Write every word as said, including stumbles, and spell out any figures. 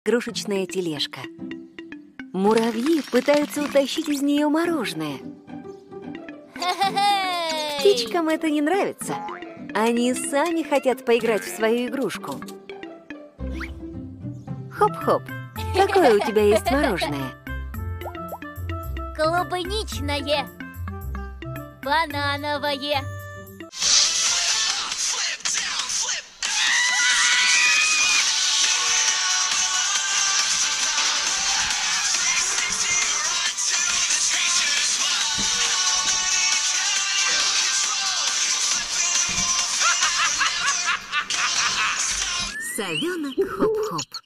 игрушечная тележка. Муравьи пытаются утащить из нее мороженое. Птичкам это не нравится. Они сами хотят поиграть в свою игрушку. Хоп-хоп, какое у тебя есть мороженое? Клубничное, банановое. Совенок Хоп-Хоп.